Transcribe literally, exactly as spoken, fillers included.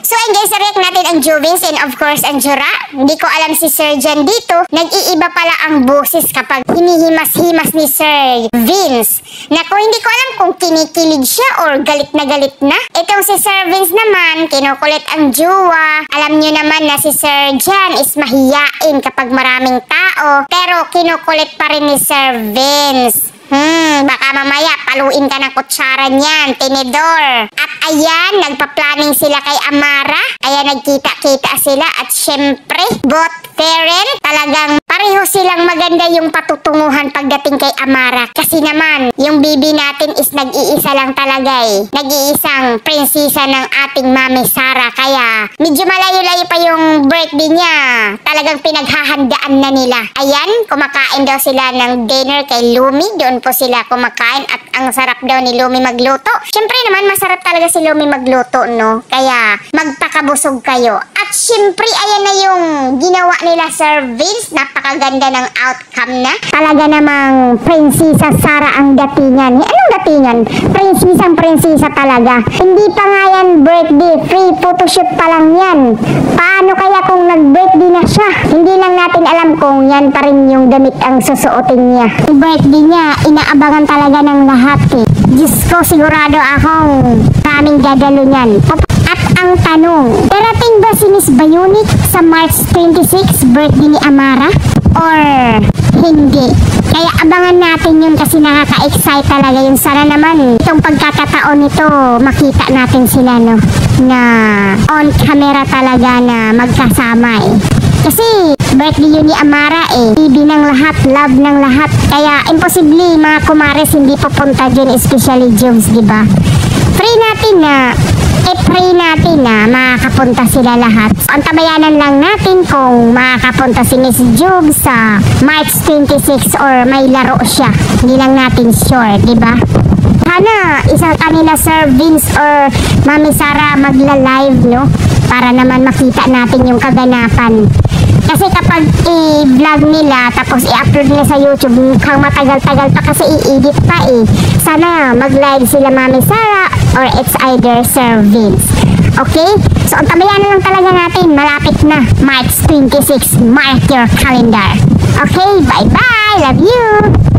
So ayun guys, react natin ang Juvins and of course ang Jura. Hindi ko alam si Sir Jan dito. Nag-iiba pala ang boses kapag hinihimas-himas ni Sir Vince. Naku, hindi ko alam kung kinikilig siya or galit na galit na. Itong si Sir Vince naman, kinukulit ang jowa. Alam nyo naman na si Sir Jan is mahiyain kapag maraming tao. Pero kinukulit pa rin ni Sir Vince. Hmm, baka mamaya paluin ka ng kutsara niyan, tinidor. At ayan, nagpa-planning sila kay Amara. Ayan, nagkita-kita sila at syempre, both parent, talagang pareho silang maganda yung patutunguhan pagdating kay Amara. Kasi naman, yung bibi natin is nag-iisa lang talaga eh. Nag-iisang prinsesa ng ating Mami Sara. Kaya, medyo malayo-layo pa yung birthday niya. Talagang pinaghahandaan na nila. Ayan, kumakain daw sila ng dinner kay Lumi. Doon po sila kumakain at ang sarap daw ni Lumi magluto. Syempre naman, masarap talaga si Lumi magluto, no? Kaya, magpakabusog kayo. At syempre, ayan na yung ginawa nila Sir Vince. Napakaganda ng outcome na. Talaga namang prinsesa Sara ang datingan. Anong datingan? Prinsesang prinsesa talaga. Hindi pa nga yan birthday. Free photoshoot pa lang yan. Paano kaya kung nag-birthday na siya? Hindi lang natin alam kung yan pa rin yung damit ang susuotin niya. Yung birthday niya, inaabangan talaga ng lahat eh. Diyos ko, sigurado akong maraming dadalo niyan. At ang tanong, darating ba si Miss Bionic sa March twenty-six, birthday ni Amara? Or hindi? Kaya abangan natin yun kasi nakaka-excite talaga yun. Sana naman itong pagkakataon nito makita natin sila, no? Na on camera talaga na magkasama eh. Kasi birthday yun ni Amara eh. Bibi ng lahat, love ng lahat. Kaya imposible mga kumares hindi pupunta dyan, especially Jobs, diba? Pray natin na i-pray natin na makakapunta sila lahat. Ang tabayanan lang natin kung makakapunta si Miss Jug sa March twenty-six or may laro siya. Hindi lang natin sure, diba? Sana isa kanila Sir Vince or Mami Sara magla-live, no? Para naman makita natin yung kaganapan. Kasi kapag i-vlog nila tapos i-upload nila sa YouTube, mukhang matagal-tagal pa kasi i-edit pa eh. Sana mag-live sila Mami Sara or it's either Sir Vince. Okay? So ang tabayanan lang talaga natin, malapit na March twenty-six, mark your calendar. Okay? Bye-bye! Love you!